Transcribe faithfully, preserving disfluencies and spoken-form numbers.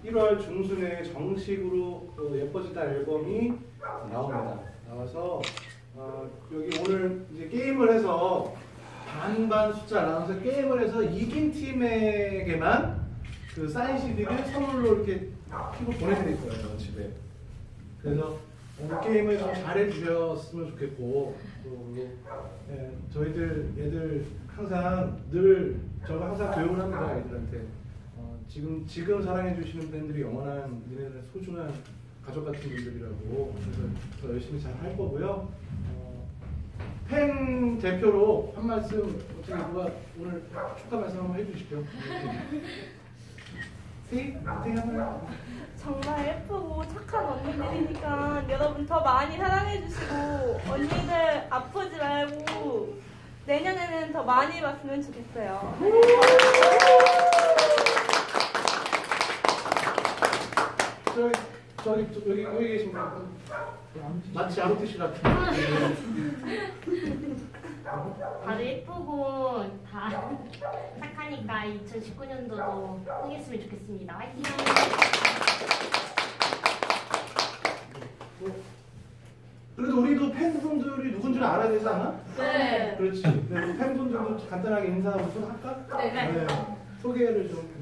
일월 중순에 정식으로 어, 예뻐지다 앨범이 나옵니다. 나와서 어, 여기 오늘 이제 게임을 해서 반반 숫자 나눠서 게임을 해서 이긴 팀에게만 그 사인 씨디를 선물로 이렇게 피고 보내드릴 거예요, 집에. 그래서 오늘 게임을 좀 잘해주셨으면 좋겠고, 또 예, 저희들 얘들 항상 늘 저가 항상 교육을 합니다, 애들한테. 어, 지금 지금 사랑해주시는 팬들이 영원한 니네들의 소중한 가족 같은 분들이라고. 그래서 더 열심히 잘 할 거고요. 어, 팬 대표로 한 말씀 어떻게 누가 오늘 축하 말씀 한번 해주시죠. 세 어떻게 한번. 정말 예쁘고 착한 언니들이니까 여러분 더 많이 사랑해주시고 언니들 아프지 말고 내년에는 더 많이 봤으면 좋겠어요. 저기, 저기, 저, 여기, 여기 계신 분 마치 아무튼 씨 같은. 다들 예쁘고 다 착하니까 이천십구 년도도 흥했으면 좋겠습니다. 화이팅! 그래도 우리도 팬분들이 누군지는 알아야 되지 않아? 네. 그렇지. 네, 팬분들도 간단하게 인사하고 좀 할까? 네. 네. 소개를 좀